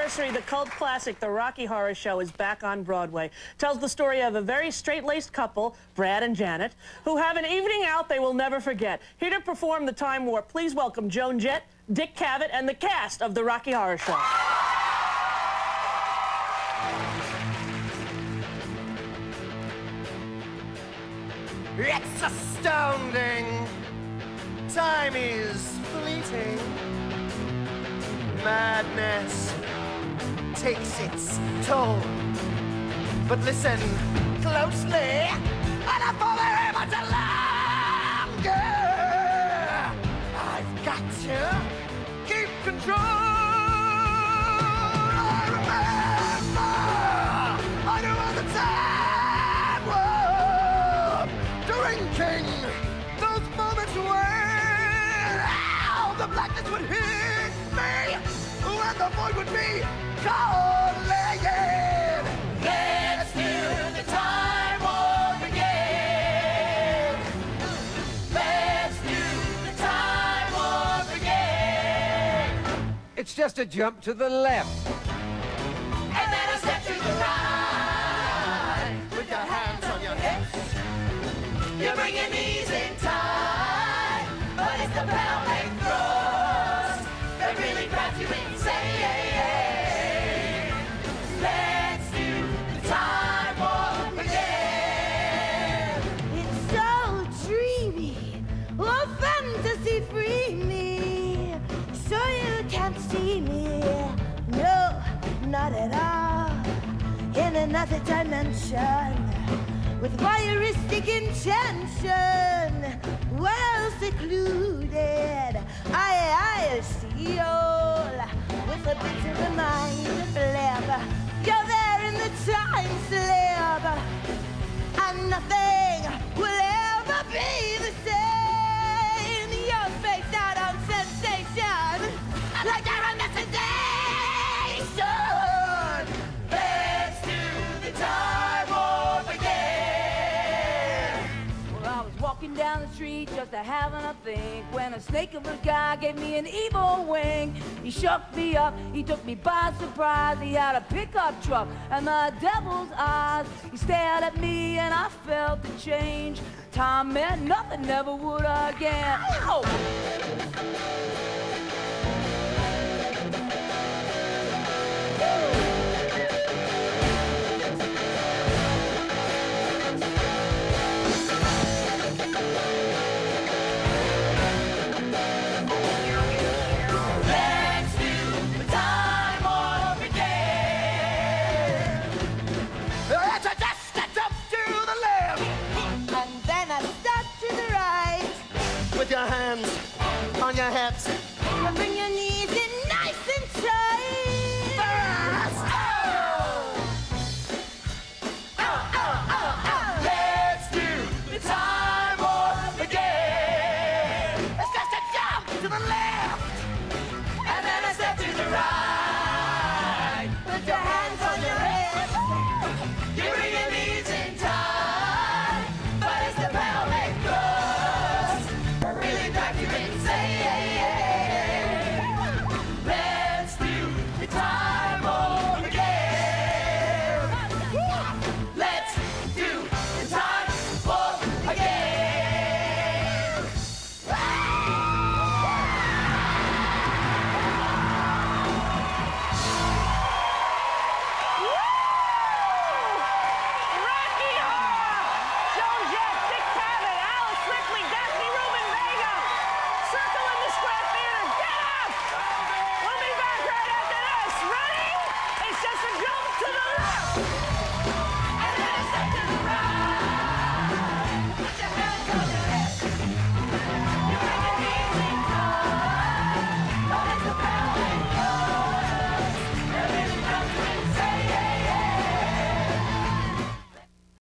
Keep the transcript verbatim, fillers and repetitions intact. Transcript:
anniversary, the cult classic, The Rocky Horror Show, is back on Broadway. Tells the story of a very straight-laced couple, Brad and Janet, who have an evening out they will never forget. Here to perform the Time Warp, please welcome Joan Jett, Dick Cavett, and the cast of The Rocky Horror Show. It's astounding. Time is fleeting. Madness takes its toll. But listen closely, and I for very much longer. I've got to keep control. I remember I knew all the time was drinking those moments when oh, the blackness would hit me, and the void would be calling. Let's do the time warp again. Let's do the time warp again. It's just a jump to the left. And then a step to the right. With your hands on your hips, you bring your knees in tight. But it's the pounding thrust that really drives you insane. Let's do the time warp again. It's so dreamy, oh fantasy-free me. So you can't see me, no, not at all. In another dimension, with voyeuristic intention, well secluded, I, I see all, with a bit of the mind flip. You're there in the time slip, and nothing will ever be the same. You're faced out on sensation, like you're on a sedation. Let's do the time warp again. Well, I was walking down the street just a having a think when a snake of a guy gave me an evil wing. He shook me up, he took me by surprise. He had a pickup truck and the devil's eyes. He stared at me and I felt the change. Time meant nothing, never would again. Ow! With your hands on your hips, You bring your knees in